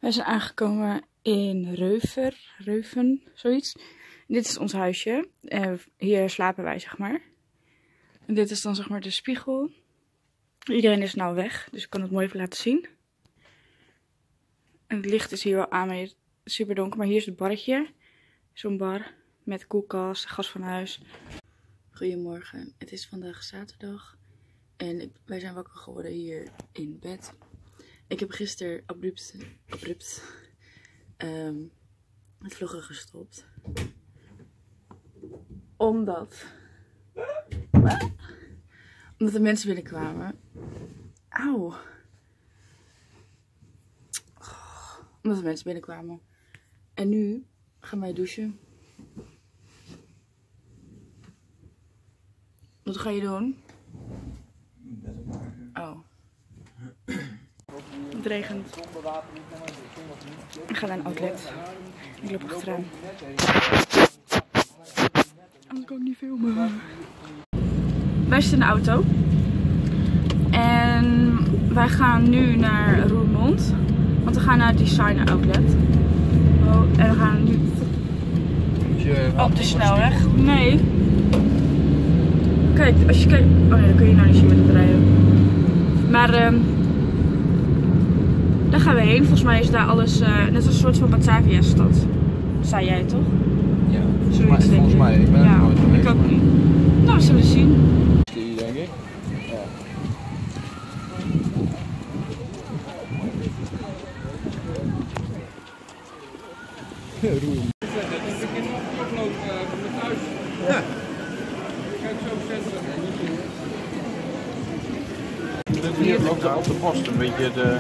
Wij zijn aangekomen in Reuven, zoiets. En dit is ons huisje. Hier slapen wij, zeg maar. En dit is dan, zeg maar, de spiegel. Iedereen is nou weg, dus ik kan het mooi even laten zien. En het licht is hier wel aan, maar het is super donker. Maar hier is het barretje. Zo'n bar met koelkast, gas van huis. Goedemorgen, het is vandaag zaterdag. En wij zijn wakker geworden hier in bed. Ik heb gisteren abrupt het vloggen gestopt. Omdat de mensen binnenkwamen. Auw. Omdat de mensen binnenkwamen. En nu gaan wij douchen. Wat ga je doen? Oh. Het regent. Ik ga naar een outlet. Ik loop achteraan. Anders kan ik niet filmen. Wij zitten in de auto. En wij gaan nu naar Roermond. Want we gaan naar het Designer Outlet. Oh, en we gaan nu op de snelweg. Nee. Kijk, als je kijkt. Oh nee, dat kun je nou niet zien met het rijden. Maar daar gaan we heen. Volgens mij is daar alles net als een soort van Batavia-stad. Zei jij toch? Ja, volgens mij. Ik ben er nooit geweest. Ik ook niet. Nou, we zullen zien. Ski, denk ik. Ja. Roeien. Ja. Hier loopt er op de post een beetje de...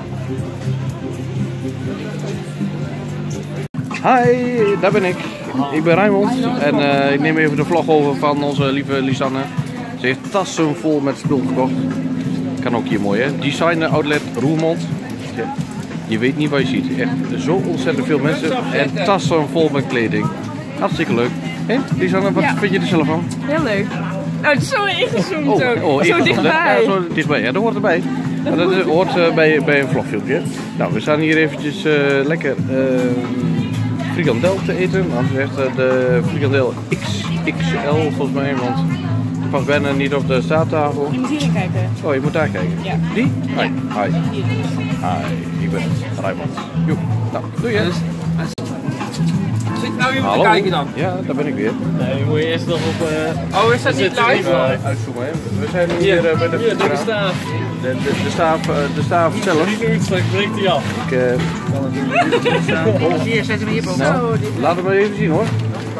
Hi, daar ben ik. Ik ben Raymond en ik neem even de vlog over van onze lieve Lisanne. Ze heeft tassen vol met spul gekocht. Kan ook hier mooi, hè? Designer Outlet Roermond. Ja. Je weet niet wat je ziet. Echt zo ontzettend veel mensen en tassen vol met kleding. Hartstikke leuk. Hé, Lisanne, wat vind je er zelf van? Heel leuk. Oh, het is zo ingezoomd ook. Zo dichtbij. Ja, zo dichtbij. Ja, dat hoort erbij. Dat hoort bij een vlogfilmpje. Nou, we staan hier eventjes lekker frikandel te eten. Want we echt de frikandel XXL volgens mij. Want het past bijna niet op de staattafel. Je moet hierin kijken. Oh, je moet daar kijken. Ja. Die? Hi. Hi. Hi, ik ben het. Raymond. Joep. Nou, doe je. Zit nou hier Hallo. te kijken dan? Ja, daar ben ik weer. Nee, moet je eerst nog op... Oh, is dat niet live? Uitzoeken, hè. We zijn hier bij de Hier, de staaf. De staaf zelf. 3 uur straks breekt hij af. Ik kan het niet staan. Oh. Hier, zet hem hierboven. Nou, laat het maar even zien hoor.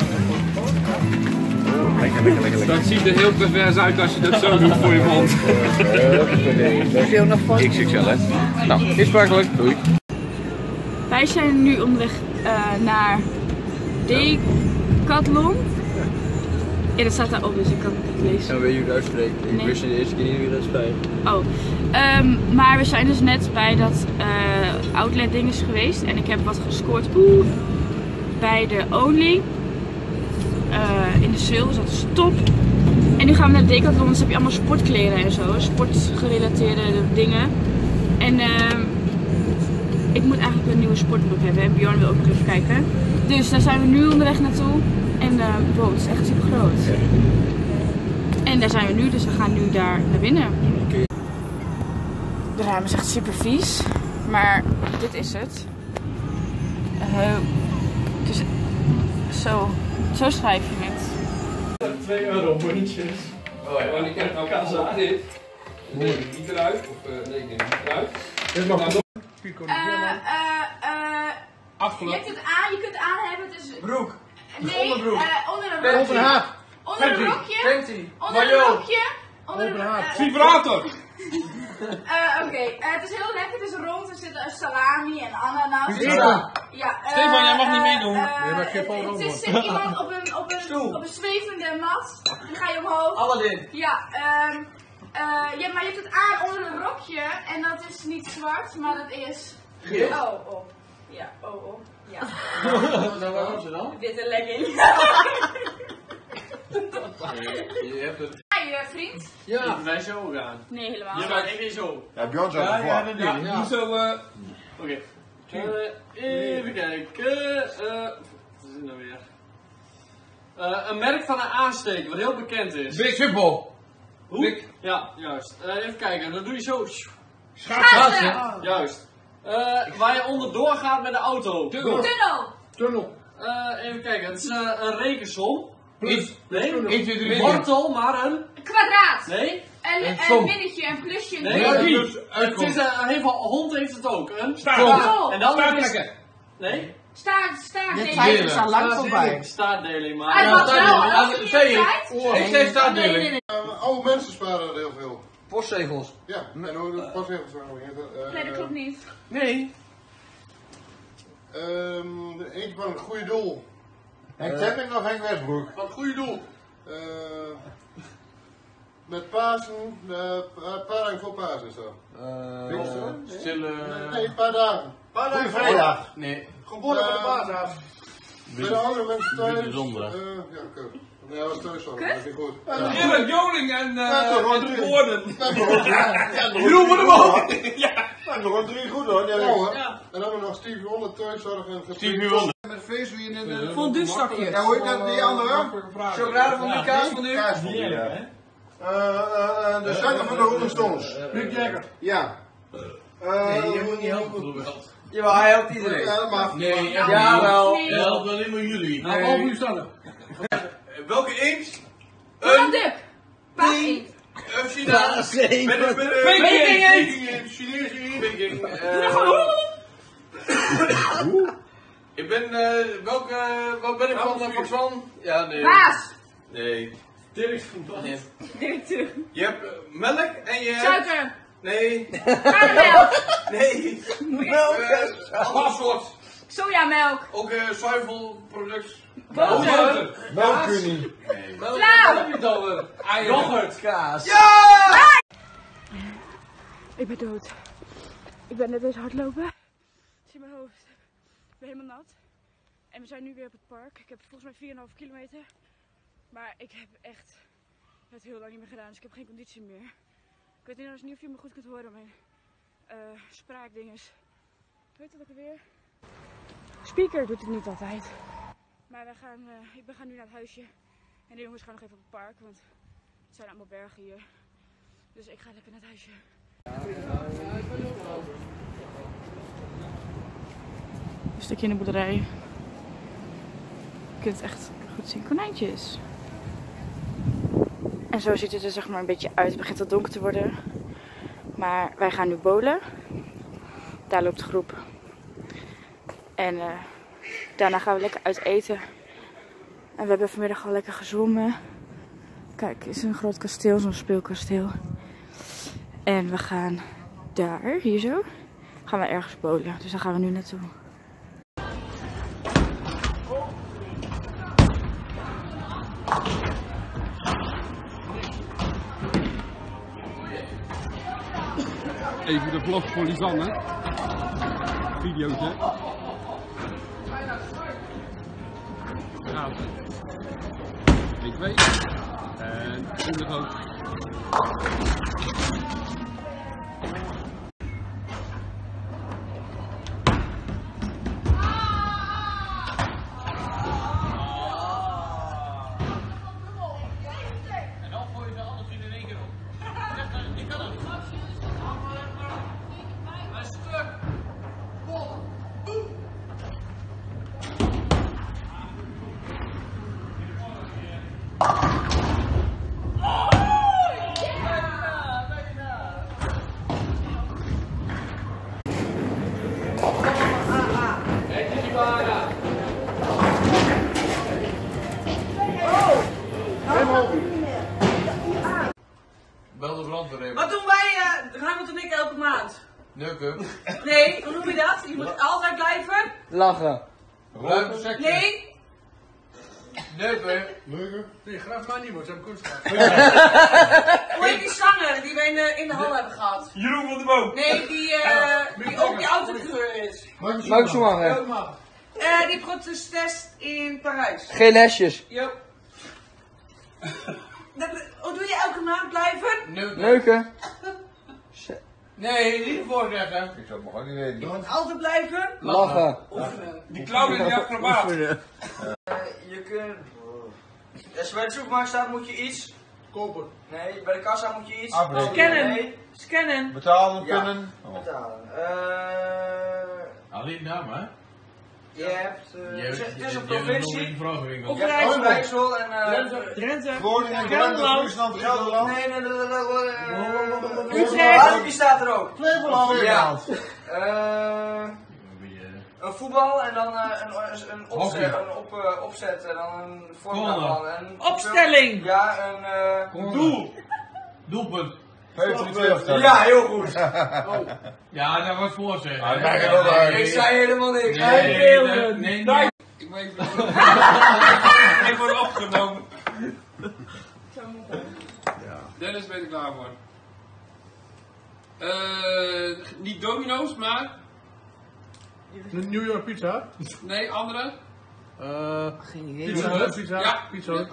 Lekker. Dat ziet er heel pervers uit als je dat zo doet voor je mond. Veel nog van. XXL hè. Nou, insmakelijk. Doei. Wij zijn nu onderweg naar Decathlon. Ja, dat staat daarop, dus ik kan het niet lezen. En weet je hoe het uitspreekt? Ik wist je de eerste keer niet hoe je dat spreekt. Oh, maar we zijn dus net bij dat outlet dinges geweest en ik heb wat gescoord bij de Only. In de sale, dus dat is top. En nu gaan we naar Decathlon, dus heb je allemaal sportkleren en zo, sportgerelateerde dingen. En ik moet eigenlijk een nieuwe sportbroek hebben en Bjorn wil ook nog even kijken. Dus daar zijn we nu onderweg naartoe. En wow, het is echt super groot. En daar zijn we nu, dus we gaan nu daar naar binnen. De raam is echt super vies, maar dit is het. Dus zo schrijf je het. 2 euro muntjes. Oh ja, ik heb nou kassa. Dit. Nee, niet eruit. Of nee, ik neem niet eruit. Dit mag nog. Je hebt het aan, je kunt het aan hebben, het is... Broek. Nee, onderbroek. onder een rokje. Onder een haat. Onder een rokje. Fancy. Onder een rokje. Onder een haat. Vibrator. Oké, het is heel lekker, het is rond, er zit een salami en ananas. Ja, Stefan, jij mag niet meedoen. Het is zit iemand op een zwevende mat, dan ga je omhoog. Aladdin. Ja, ja, maar je hebt het aan onder een rokje en dat is niet zwart, maar dat is... Geel? Oh. Ja, ja. Wat was ze dan? Witte legging. Je hebt het. Hi vriend. Ja. Wij zo gaan. Nee, helemaal Ja, maar ik niet zo. Ja, Bjorn zou Ja, het doe zo. Oké. Even kijken. Wat is het nou weer? Een merk van een aansteker wat heel bekend is. Big Simpel. Hoe? Big. Ja, juist. Even kijken, dan doe je zo. Schaatsen. Juist. Waar je onderdoor gaat met de auto. Tunnel. Even kijken, het is een rekensom. Plus. Nee, 1, 2, 3. wortel, maar een. Kwadraat. Nee. Een minnetje, een plusje. Nee, het is een hond heeft het ook. Een Staart. En dan is. Staartrekken. Nee? Staartdeling. tijd is al lang voorbij. Staartdeling, maar. Hij was wel Ik zeg staartdeling. Oude mensen sparen er heel veel. Postzegels. Ja, en hoe de postzegels Nee, dat klopt niet. Nee. Eentje van een goede doel. Henk Temming of Henk Westbroek? Van het goede doel. Met Pasen, paring voor Pasen is dat. Stille. Nee, een paar dagen. Goeie vrijdag. Nee. Geboren van de paashaas. Bij de oudere mensen thuis. Witte zondag. Ja, kut. Nee, dat was thuiszorg, dat is niet goed. Eerlijk, Joling en de woorden. Jeroen van de Boom! Dat is gewoon 3 goed hoor. Ja, hoor. En dan hebben we nog Stevie Wonder thuiszorg en Stevie Wonder. met feestwien in de Fondue-stokje. Ja, hoe heet dat die andere? Chocolade van die kaas van u. de zanger van de Rolling Stones. Mick Jagger. Ja. Nee, je moet niet helpen. Jawel, hij helpt iedereen. Ja, dat mag. Nee, Jawel. Hij helpt alleen maar jullie. Nou, boven u staan. Welke eend? Donald Duck. Paasing. China. Peking eend. Chinese eend. Peking. Ik ben, wat ben ik van Volkswagen? Ja, nee. Baas. Nee. Nee. Directeur. Je hebt melk en je hebt... Suiker. Nee. Karamel. Nee. Ander soort. Sojamelk. Ook zuivelproduct. Boter. Melkunie. Flauw. Yoghurt. Kaas. Ik ben dood. Ik ben net eens hardlopen. Het is in mijn hoofd. Ik ben helemaal nat. En we zijn nu weer op het park. Ik heb volgens mij 4,5 kilometer. Maar ik heb echt het heel lang niet meer gedaan. Dus ik heb geen conditie meer. Ik weet niet of je me goed kunt horen. Mijn spraakdinges. Weet je dat ook weer? Speaker doet het niet altijd. Maar we gaan nu naar het huisje. En de jongens gaan nog even op het park. Want het zijn allemaal bergen hier. Dus ik ga lekker naar het huisje. Een stukje in de boerderij. Je kunt het echt goed zien. Konijntjes. En zo ziet het er zeg maar een beetje uit. Het begint al donker te worden. Maar wij gaan nu bowlen. Daar loopt de groep. En daarna gaan we lekker uit eten. En we hebben vanmiddag al lekker gezwommen. Kijk, het is een groot kasteel, zo'n speelkasteel. En we gaan daar, hier zo, gaan we ergens bowlen. Dus daar gaan we nu naartoe. Even de vlog voor Lisanne. Videootje. Nou. 1, 2. En onderhoud. Bel de brandweer even. Wat doen wij, Raymond en ik, elke maand? Neuken. Nee, hoe noem je dat? Je moet altijd blijven. Lachen. Ruim sector. Nee. Neuken. Nee, graag maar niet, want ze hebben kunstgras. Hoe heet die zanger die we in de hal hebben gehad? Jeroen van de Boom. Nee, die ook die autocoureur is. Mark Schumacher. Die protest in Parijs. Geen lesjes. Jo. Hoe doe je elke maand blijven? Neuken. Neuken. Nee, niet voorzeggen. Ik zou het maar gewoon niet weten. Je moet altijd blijven. Lachen. Die clown en die acrobaat. Je kunt... Als je bij de supermarkt staat moet je iets... Kopen. Nee, bij de kassa moet je iets... Afrekenen. Scannen. Nee, Scannen. Betalen Ja. kunnen. betalen. Alleen naam, hè? Je hebt... het is een provincie. Of Je hebt Rijssel. Overijssel en... Drenthe. Groningen, Drenthe, Friesland, Gelderland. Nee, Utrecht. Walibi staat er ook. Flevoland. Ja. Een voetbal en dan een opzet, opzet en dan een formule van. Opstelling. Ja, een... Doel. Doelpunt. 25 of Ja, heel goed. Ja, dat was voorzeggen. Ah, dat maakt het wel uit. Ik zei helemaal niks. Nee. Ik weet niet. Ik word opgenomen. Dennis, ben ik klaar voor. Niet Domino's, maar... New York Pizza. Nee, andere. Pizza Hut. Pizza. Ja. Pizza Hut.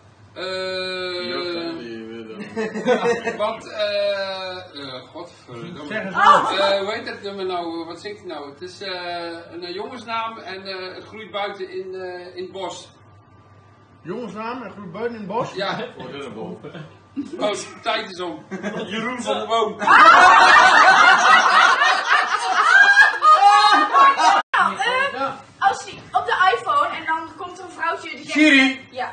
Wat, godverdomme. Zeg eens Hoe heet dat nummer nou? Wat zingt hij nou? Het is een jongensnaam en het groeit buiten in het bos. Jongensnaam en groeit buiten in het bos. Ja. Oh, tijd is om. Jeroen van der Boom. Als die op de iPhone en dan komt er een vrouwtje die zegt... Siri. Ja.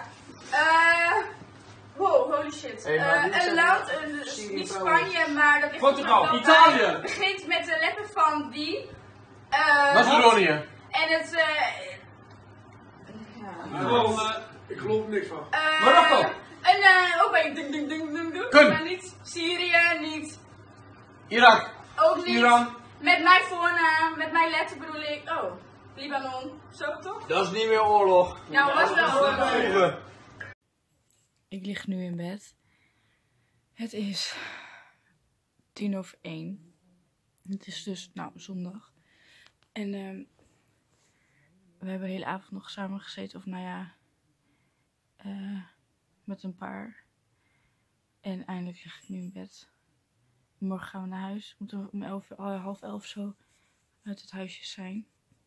Wow, holy shit. Een land, niet Spanje, maar dat is... Portugal. Italië. Begint met de letter van die. Macedonië. En het... Ik geloof er niks van. Marokko. En ook bij ding ding ding ding ding. Kun. Maar niet Syrië, niet... Irak. Ook niet. Iran. Met mijn voornaam, met mijn letter bedoel ik... Oh, Libanon. Zo toch? Dat is niet meer oorlog. Nou, was wel oorlog. Ik lig nu in bed. Het is 1:10. Het is dus, zondag. En we hebben de hele avond nog samen gezeten. Of met een paar. En eindelijk lig ik nu in bed. Morgen gaan we naar huis. Moeten we om 10:30 zo uit het huisje zijn.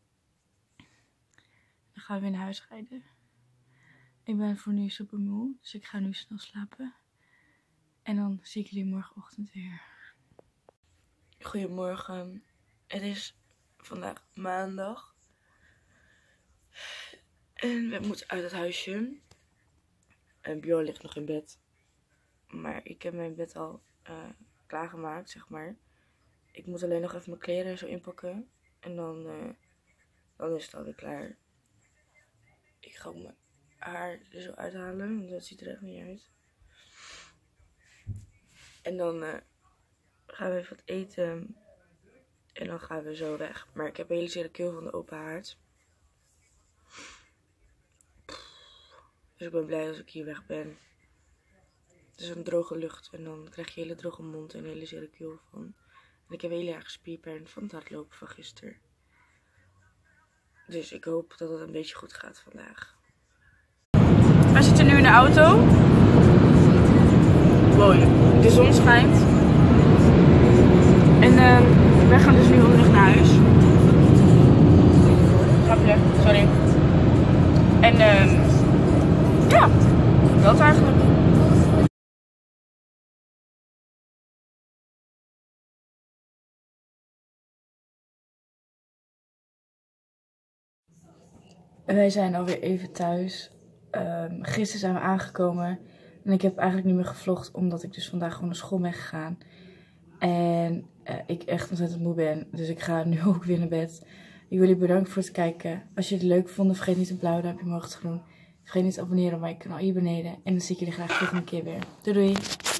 Dan gaan we weer naar huis rijden. Ik ben voor nu super moe, dus ik ga nu snel slapen. En dan zie ik jullie morgenochtend weer. Goedemorgen. Het is vandaag maandag. En we moeten uit het huisje. En Bjorn ligt nog in bed. Maar ik heb mijn bed al klaargemaakt, zeg maar. Ik moet alleen nog even mijn kleren en zo inpakken. En dan is het alweer klaar. Ik ga mijn haar er zo uithalen, want dat ziet er echt niet uit. En dan gaan we even wat eten. En dan gaan we zo weg. Maar ik heb een hele zere keel van de open haard. Dus ik ben blij als ik hier weg ben. Het is een droge lucht en dan krijg je een hele droge mond en een hele zere keel van. En ik heb heel erg spierpijn van het hardlopen van gisteren. Dus ik hoop dat het een beetje goed gaat vandaag. We zitten nu in de auto. Wow, de zon schijnt. En wij gaan dus nu onderweg naar huis. Grapje, sorry. En ja, dat eigenlijk. Wij zijn alweer even thuis. Gisteren zijn we aangekomen. En ik heb eigenlijk niet meer gevlogd. Omdat ik dus vandaag gewoon naar school ben gegaan. En ik echt ontzettend moe ben. Dus ik ga nu ook weer naar bed. Ik wil jullie bedanken voor het kijken. Als je het leuk vond, vergeet niet een blauw duimpje omhoog te doen. Vergeet niet te abonneren op mijn kanaal hier beneden. En dan zie ik jullie graag de volgende keer weer. Doei doei!